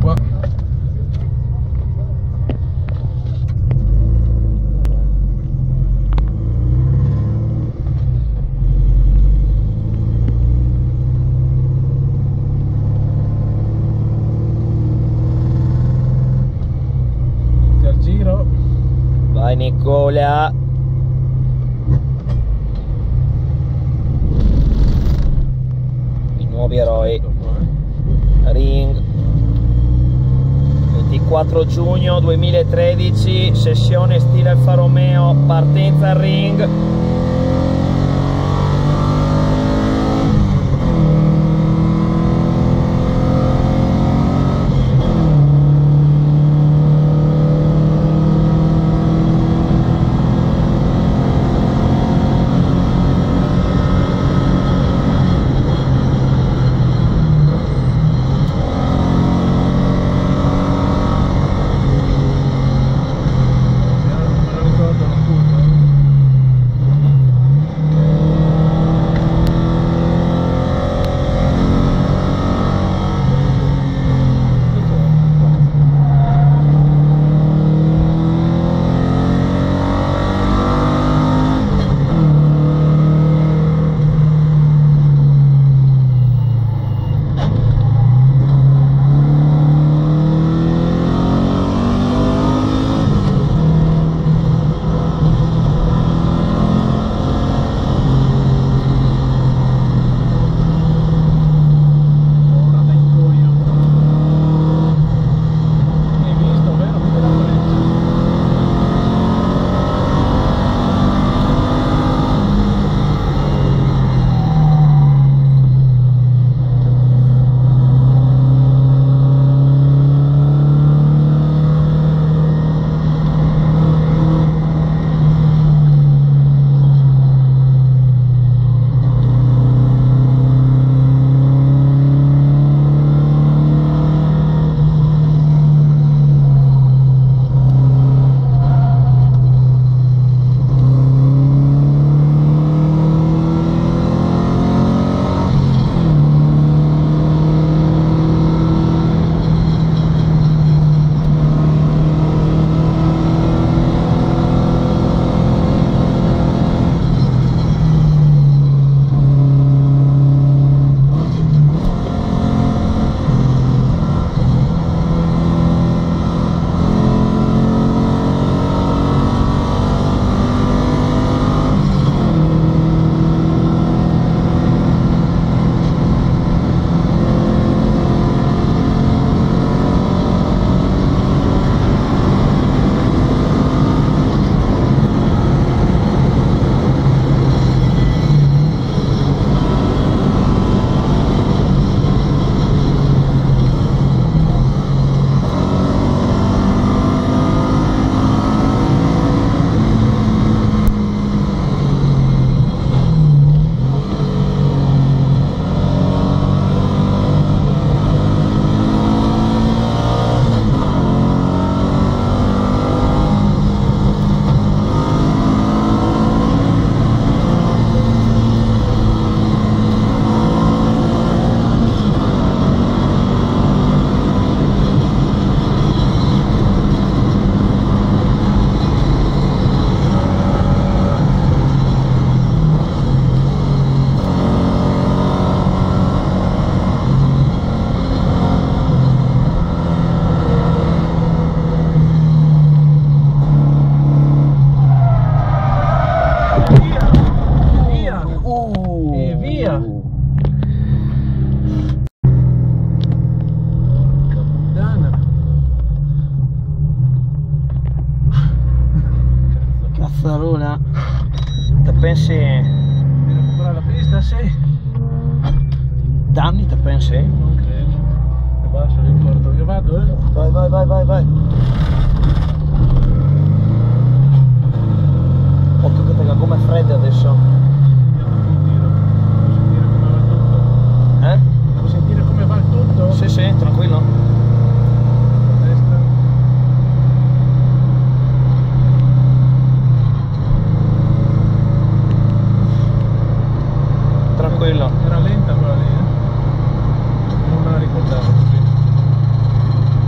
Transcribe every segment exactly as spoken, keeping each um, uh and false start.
qua. Al giro. Vai Nicola. I nuovi eroi. Ring. ventiquattro giugno duemilatredici, sessione stile Alfa Romeo, partenza al ring. Cazzarona. Te pensi di recuperare la pista? Sì. danni, te pensi? Non credo. E basta, mi porto, io vado, eh? Vai, vai, vai, vai, vai. Occhio che tenga come freddo adesso. Eh? Puoi sentire come va il tutto? Sì, sì, tranquillo. A destra. Tranquillo. Era lenta quella lì, eh? Non me la ricordavo così.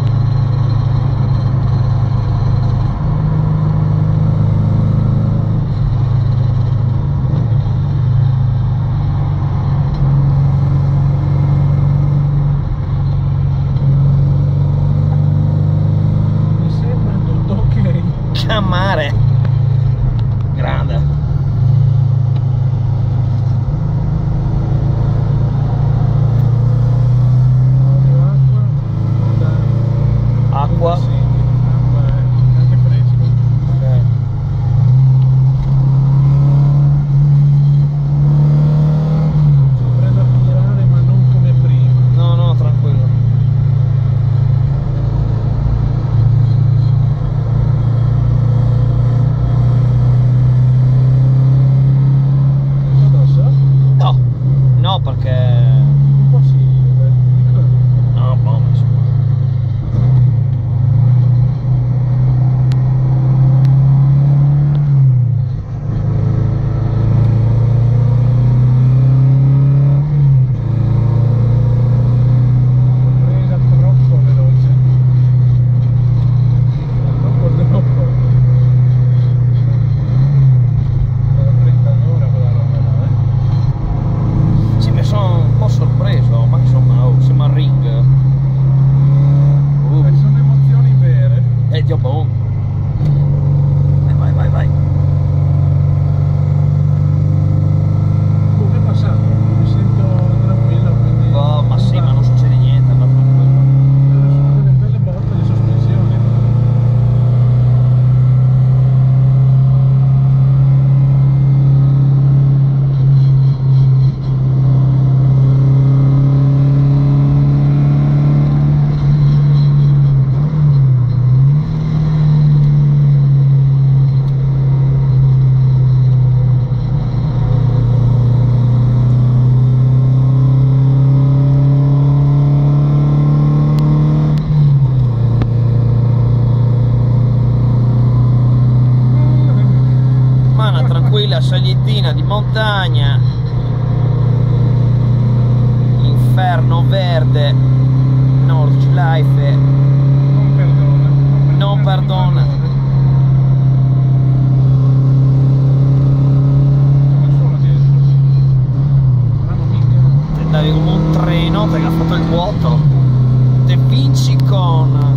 mare. Grande. Acqua. Sì, acqua è anche fresco. Ok. Prendo a tirare ma non come prima. No, no, tranquillo. Addosso? No, no perché... Un po' sì, beh. No, boh, insomma. Presa troppo veloce. Troppo troppo. Da trenta all'ora quella roba là, eh. Sì, mi sono un po' sorpreso, ma insomma, oh, siamo al ring. Uh, Eh, sono emozioni vere. eh, Dio boh. Eh, vai, vai, vai. Come è passato? Mi sento tranquillo, quindi... Oh, ma sì, ma non succede niente, ma tranquillo. Sono delle belle botte le sospensioni. Ma una tranquilla salientina di montagna. Inferno verde. Nordschleife. Non perdona. Non perdona. Come sono dietro? Mamma mia. Te andavi come un treno perché ha fatto il vuoto. Te vinci con...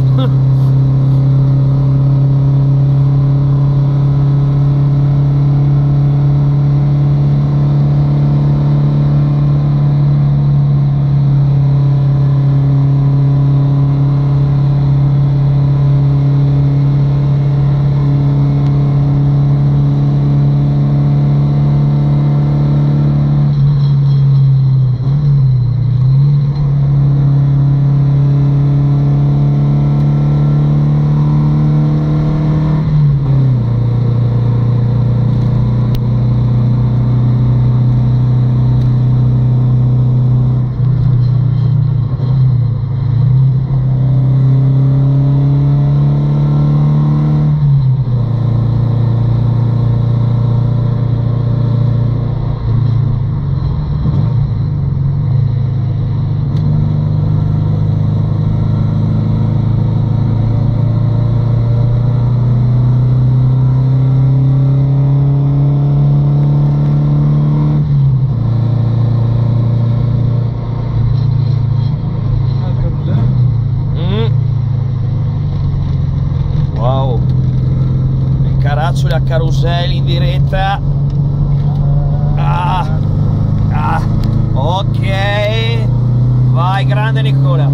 Caraccioli a caroselli in diretta. Ah, ah, ok, vai grande Nicola.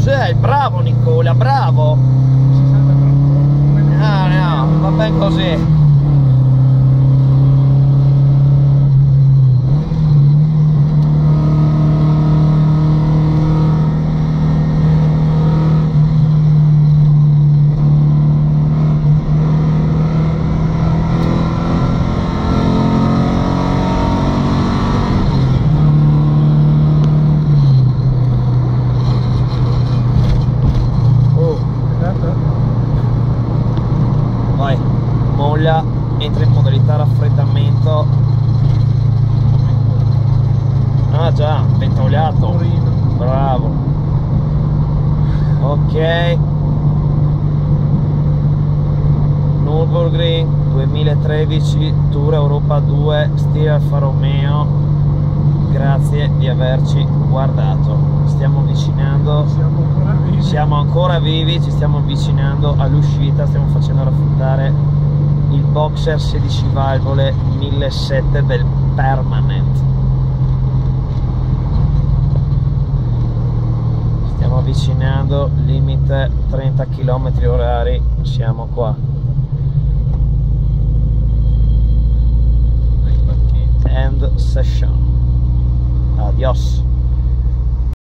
sei? Bravo Nicola, bravo! sessanta troppo. No, no, va bene così. Entra in modalità raffreddamento. Ah già, ventagliato. Bravo. Ok. Nürburgring duemilatredici Tour Europa due stile Alfa Romeo. Grazie di averci guardato. Stiamo avvicinando. Siamo ancora vivi. Siamo ancora vivi, ci stiamo avvicinando all'uscita, stiamo facendo raffreddare il boxer sedici valvole millesettecento del Permanent. Stiamo avvicinando limite trenta chilometri orari, siamo qua. End session. Adios.